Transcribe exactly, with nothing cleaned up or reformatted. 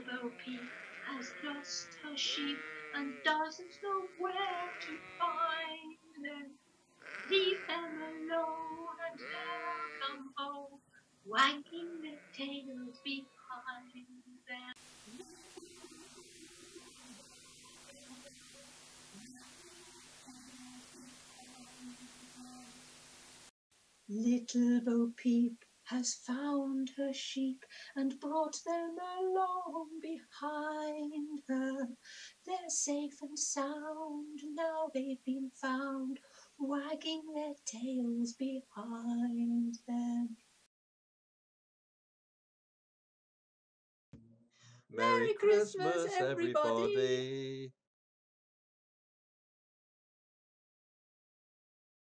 BoPeep has lost her sheep and doesn't know where to find them. Leave them alone and they'll come home, wagging their tails behind them. Little BoPeep has found her sheep and brought them along behind her. They're safe and sound, now they've been found, wagging their tails behind them. Merry Christmas, everybody!